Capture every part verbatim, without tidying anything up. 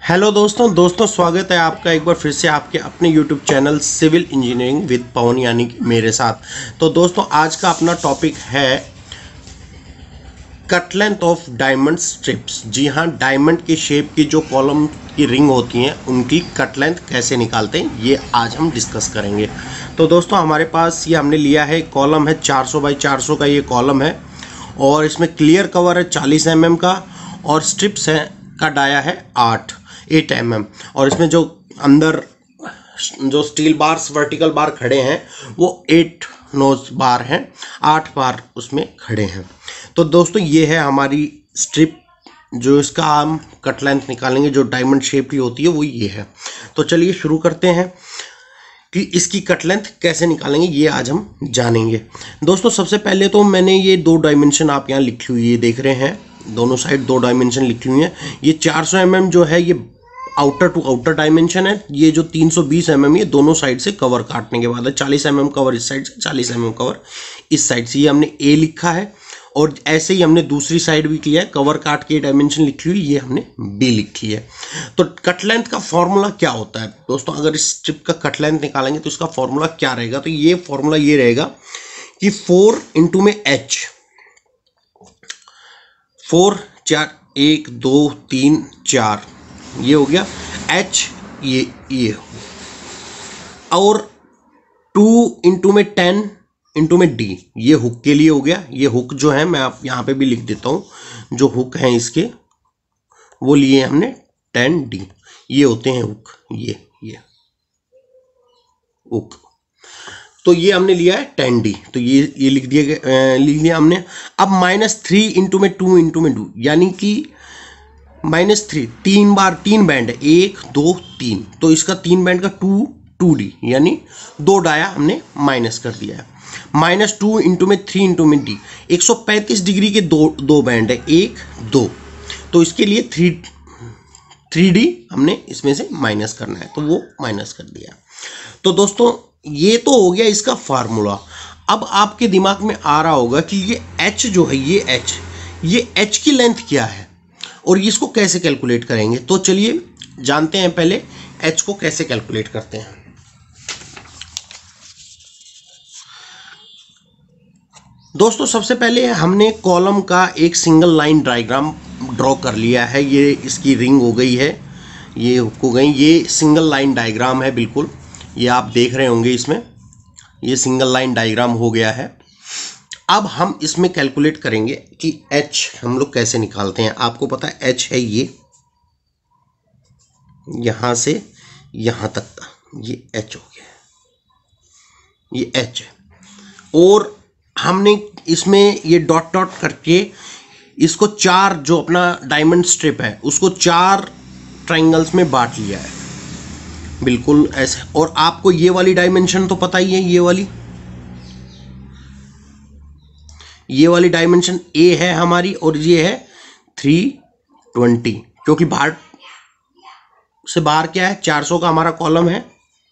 Hello दोस्तों दोस्तों स्वागत है आपका एक बार फिर से आपके अपने YouTube channel civil engineering with Pawan यानी कि मेरे साथ। तो दोस्तों आज का अपना टॉपिक है cut length of diamond strips. जी हाँ, डायमंड की शेप की जो कॉलम की रिंग होती हैं उनकी कट लेंथ कैसे निकालते हैं ये आज हम डिस्कस करेंगे। तो दोस्तों हमारे पास ये हमने लिया है कॉलम है चार सौ बाई चार सौ का ये कॉलम है और इसमें क्लियर कवर है चालीस एम एम का और स्ट्रिप्स है का डाया है आठ एट एम एम और इसमें जो अंदर जो स्टील बार्स वर्टिकल बार खड़े हैं वो एट नोज बार हैं, आठ बार उसमें खड़े हैं। तो दोस्तों ये है हमारी स्ट्रिप जो इसका हम कट लेंथ निकालेंगे जो डायमंड शेप की होती है वो ये है। तो चलिए शुरू करते हैं कि इसकी कट लेंथ कैसे निकालेंगे ये आज हम जानेंगे। दोस्तों सबसे पहले तो मैंने ये दो डायमेंशन आप यहाँ लिखी हुई है देख रहे हैं, दोनों साइड दो डायमेंशन लिखी हुई हैं। ये चार सौ एम एम जो है ये आउटर टू आउटर डायमेंशन है, ये जो तीन सौ बीस एम एम ये दोनों साइड से कवर काटने के बाद है। चालीस एम एम कवर इस साइड से, चालीस एम एम कवर इस साइड से, ये हमने ए लिखा है और ऐसे ही हमने दूसरी साइड भी किया है, कवर काट के डायमेंशन लिखी हुई ये हमने बी लिखी है। तो कट लेंथ का फॉर्मूला क्या होता है दोस्तों, अगर इस स्ट्रिप का कट लेंथ निकालेंगे तो इसका फॉर्मूला क्या रहेगा, तो ये फॉर्मूला ये रहेगा कि फोर इंटू में एच, फोर चार एक दो तीन चार ये हो गया एच, ये ये और टू इंटू में टेन इंटू में डी, ये हुक के लिए हो गया। ये हुक जो है मैं आप यहाँ पे भी लिख देता हूँ, जो हुक हैं इसके वो लिए हमने टेन डी, ये होते हैं हुक, ये ये हुक। तो ये हमने लिया है टेन डी, तो ये ये लिख दिया गया, लिख दिया हमने। अब माइनस थ्री इंटू में टू इंटू में टू यानी कि माइनस थ्री तीन बार, तीन बैंड है, एक दो तीन, तो इसका तीन बैंड का टू टू डी यानी दो डाया हमने माइनस कर दिया है। माइनस टू इंटू में थ्री इंटू में डी, एक सौ पैंतीस डिग्री के दो दो बैंड है, एक दो, तो इसके लिए थ्री थ्री डी हमने इसमें से माइनस करना है, तो वो माइनस कर दिया। तो दोस्तों ये तो हो गया इसका फार्मूला। अब आपके दिमाग में आ रहा होगा कि ये एच जो है, ये एच ये एच की लेंथ क्या है और इसको कैसे कैलकुलेट करेंगे। तो चलिए जानते हैं पहले एच को कैसे कैलकुलेट करते हैं। दोस्तों सबसे पहले हमने कॉलम का एक सिंगल लाइन डायग्राम ड्रॉ कर लिया है। ये इसकी रिंग हो गई है, ये हो गई, ये सिंगल लाइन डायग्राम है, बिल्कुल ये आप देख रहे होंगे, इसमें ये सिंगल लाइन डायग्राम हो गया है। अब हम इसमें कैलकुलेट करेंगे कि एच हम लोग कैसे निकालते हैं। आपको पता है एच है ये यहां से यहां तक का, ये एच हो गया, ये एच है। और हमने इसमें ये डॉट डॉट करके इसको चार, जो अपना डायमंड स्ट्रिप है उसको चार ट्रायंगल्स में बांट लिया है, बिल्कुल ऐसे। और आपको ये वाली डायमेंशन तो पता ही है, ये वाली ये वाली डायमेंशन ए है हमारी और ये है थ्री ट्वेंटी, क्योंकि बाहर से बाहर क्या है, चार सौ का हमारा कॉलम है,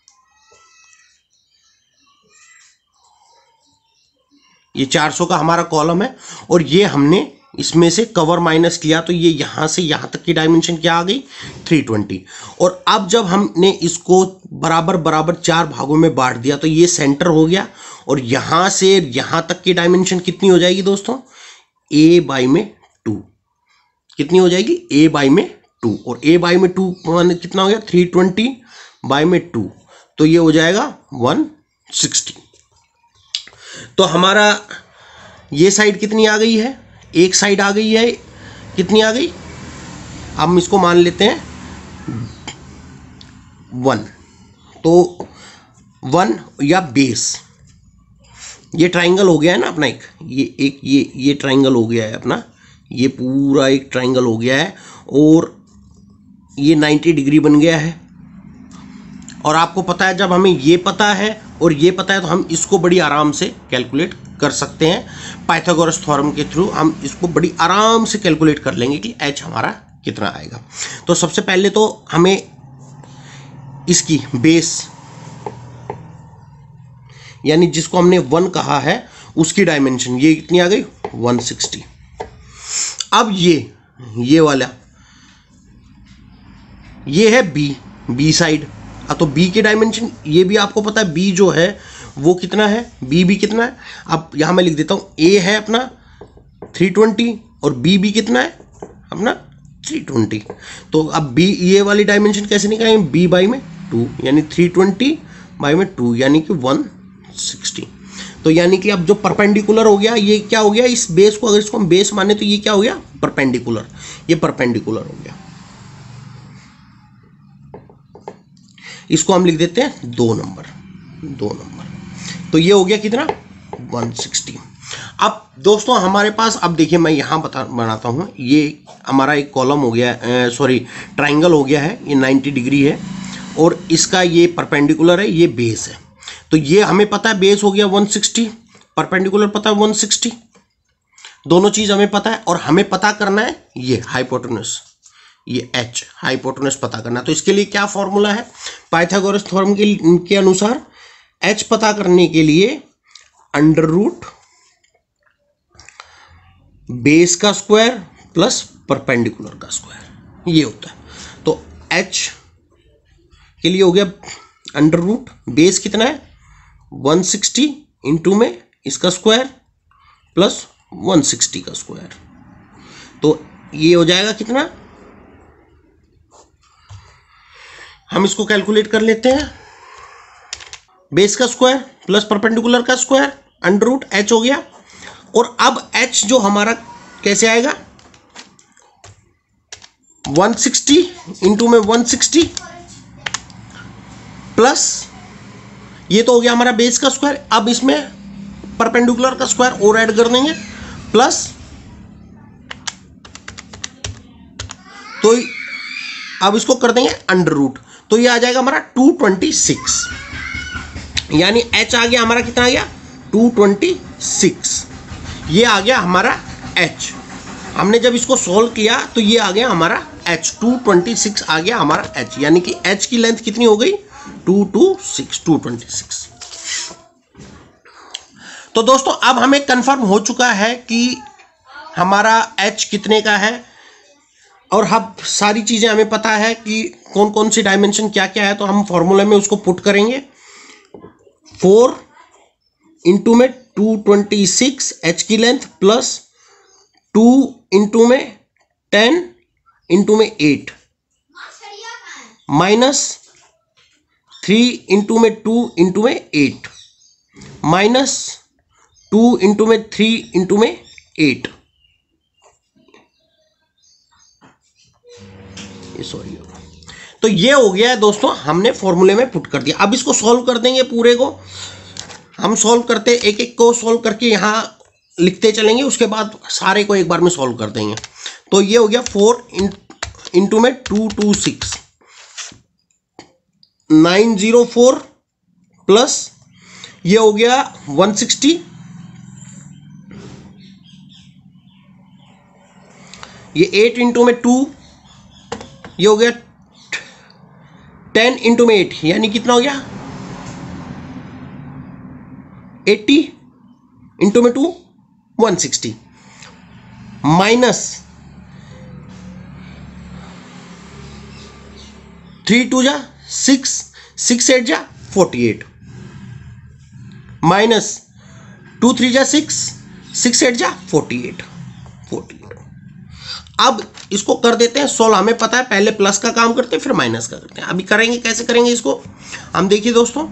ये चार सौ का हमारा कॉलम है और ये हमने इसमें से कवर माइनस किया, तो ये यहां से यहां तक की डायमेंशन क्या आ गई, थ्री ट्वेंटी। और अब जब हमने इसको बराबर बराबर चार भागों में बांट दिया तो ये सेंटर हो गया और यहां से यहां तक की डायमेंशन कितनी हो जाएगी दोस्तों, ए बाई में टू, कितनी हो जाएगी, ए बाई में टू, और ए बाई में टू माने कितना हो गया, थ्री ट्वेंटी बाई में टू, तो ये हो जाएगा वन सिक्सटी। तो हमारा ये साइड कितनी आ गई है, एक साइड आ गई है, कितनी आ गई, हम इसको मान लेते हैं वन, तो वन या बेस, ये ट्रायंगल हो गया है ना अपना एक, ये एक ये ये ट्रायंगल हो गया है अपना, ये पूरा एक ट्रायंगल हो गया है और ये नाइन्टी डिग्री बन गया है। और आपको पता है जब हमें ये पता है और ये पता है तो हम इसको बड़ी आराम से कैलकुलेट कर सकते हैं, पाइथागोरस थ्योरम के थ्रू हम इसको बड़ी आराम से कैलकुलेट कर लेंगे कि एच हमारा कितना आएगा। तो सबसे पहले तो हमें इसकी बेस यानी जिसको हमने वन कहा है उसकी डायमेंशन ये कितनी आ गई, वन सिक्सटी। अब ये ये वाला ये है बी, बी साइड। तो बी के डायमेंशन ये भी आपको पता है, बी जो है वो कितना है, बी भी कितना है। अब यहां मैं लिख देता हूं, ए है अपना थ्री ट्वेंटी और बी भी कितना है अपना थ्री ट्वेंटी। तो अब बी ये वाली डायमेंशन कैसे निकालेंगे, बी बाई में टू, यानी थ्री ट्वेंटी बाई में टू यानी कि वन सिक्सटी। तो यानी कि अब जो परपेंडिकुलर हो गया, ये क्या हो गया, इस बेस को अगर इसको हम बेस माने तो ये क्या हो गया, परपेंडिकुलर। ये परपेंडिकुलर हो गया। इसको हम लिख देते हैं दो नंबर, दो नंबर। तो ये हो गया कितना, वन सिक्सटी। अब दोस्तों हमारे पास, अब देखिए मैं यहां बता बनाता हूं, ये हमारा एक कॉलम हो गया, सॉरी ट्राइंगल हो गया है, ये नाइन्टी डिग्री है और इसका ये परपेंडिकुलर है, ये बेस है। तो ये हमें पता है बेस हो गया वन सिक्सटी, परपेंडिकुलर पता है वन सिक्सटी, दोनों चीज हमें पता है। और हमें पता करना है ये हाइपोटेन्यूज, ये h हाइपोटेन्यूज पता करना। तो इसके लिए क्या फॉर्मूला है, पाइथागोरस थ्योरम के, के अनुसार h पता करने के लिए अंडर रूट बेस का स्क्वायर प्लस परपेंडिकुलर का स्क्वायर, ये होता है। तो h के लिए हो गया अंडर रूट बेस कितना है वन सिक्सटी इंटू में इसका स्क्वायर प्लस वन सिक्सटी का स्क्वायर। तो ये हो जाएगा कितना, हम इसको कैलकुलेट कर लेते हैं, बेस का स्क्वायर प्लस परपेंडिकुलर का स्क्वायर अंडर रूट एच हो गया। और अब h जो हमारा कैसे आएगा, वन सिक्सटी इंटू में वन सिक्सटी प्लस ये तो हो गया हमारा बेस का स्क्वायर, अब इसमें परपेंडिकुलर का स्क्वायर और ऐड कर देंगे प्लस, तो अब इसको कर देंगे अंडर रूट, तो ये आ जाएगा हमारा टू ट्वेंटी सिक्स, यानी h आ गया हमारा कितना आ गया टू ट्वेंटी सिक्स। ये आ गया हमारा h। हमने जब इसको सॉल्व किया तो ये आ गया हमारा h, टू ट्वेंटी सिक्स आ गया हमारा h, यानी कि h की लेंथ कितनी हो गई two two six, two twenty six. तो दोस्तों अब हमें कंफर्म हो चुका है कि हमारा h कितने का है और अब सारी चीजें हमें पता है कि कौन कौन सी डायमेंशन क्या क्या है। तो हम फॉर्मूले में उसको पुट करेंगे, फोर इंटू में टू ट्वेंटी सिक्स एच की लेंथ प्लस टू इंटू में टेन इंटू में एट माइनस थ्री इंटू में टू इंटू में एट माइनस टू इंटू में थ्री इंटू में एट, सॉरी। तो ये हो गया है दोस्तों, हमने फॉर्मूले में पुट कर दिया। अब इसको सॉल्व कर देंगे, पूरे को हम सॉल्व करते एक एक को सॉल्व करके यहां लिखते चलेंगे, उसके बाद सारे को एक बार में सॉल्व कर देंगे। तो ये हो गया फोर इंटू में two two six nine zero four plus ये हो गया वन सिक्सटी, ये एट इंटू में टू, ये हो गया टेन इंटू में एट, यानी कितना हो गया एट्टी इंटू में two one sixty minus three two जा सिक्स, सिक्स एट जा forty eight minus two three जा सिक्स, सिक्स एट जा फोर्टी एट, फोर्टी एट। अब इसको कर देते हैं सॉल्व। हमें पता है पहले प्लस का काम करते हैं फिर माइनस का करते हैं। अभी करेंगे, कैसे करेंगे इसको हम देखिए दोस्तों।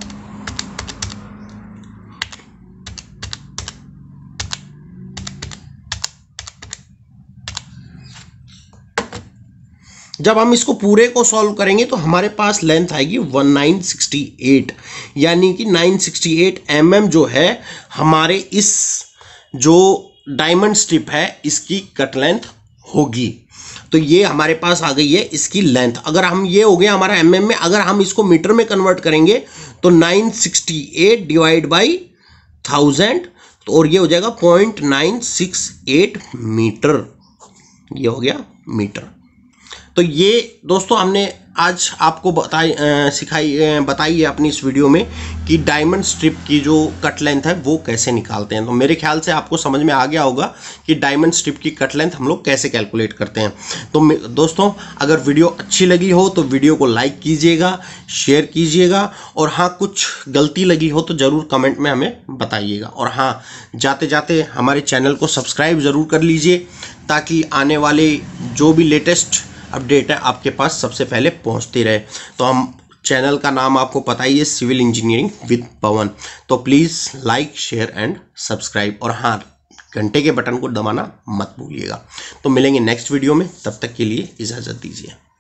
जब हम इसको पूरे को सॉल्व करेंगे तो हमारे पास लेंथ आएगी नाइनटीन सिक्सटी एट, यानी कि nine sixty eight M M जो है हमारे इस जो डायमंड स्ट्रिप है इसकी कट लेंथ होगी। तो ये हमारे पास आ गई है इसकी लेंथ। अगर हम, ये हो गया हमारा एम एम में, अगर हम इसको मीटर में कन्वर्ट करेंगे तो nine sixty eight divide by thousand, तो और ये हो जाएगा point nine six eight metre, ये हो गया मीटर। तो ये दोस्तों हमने आज आपको बताई सिखाई बताई है अपनी इस वीडियो में कि डायमंड स्ट्रिप की जो कट लेंथ है वो कैसे निकालते हैं। तो मेरे ख्याल से आपको समझ में आ गया होगा कि डायमंड स्ट्रिप की कट लेंथ हम लोग कैसे कैलकुलेट करते हैं। तो दोस्तों अगर वीडियो अच्छी लगी हो तो वीडियो को लाइक कीजिएगा, शेयर कीजिएगा, और हाँ कुछ गलती लगी हो तो ज़रूर कमेंट में हमें बताइएगा। और हाँ, जाते जाते हमारे चैनल को सब्सक्राइब ज़रूर कर लीजिए ताकि आने वाले जो भी लेटेस्ट अपडेट है आपके पास सबसे पहले पहुंचती रहे। तो हम चैनल का नाम आपको पता ही है, सिविल इंजीनियरिंग विद पवन। तो please like share and subscribe, और हाँ घंटे के बटन को दबाना मत भूलिएगा। तो मिलेंगे नेक्स्ट वीडियो में, तब तक के लिए इजाज़त दीजिए।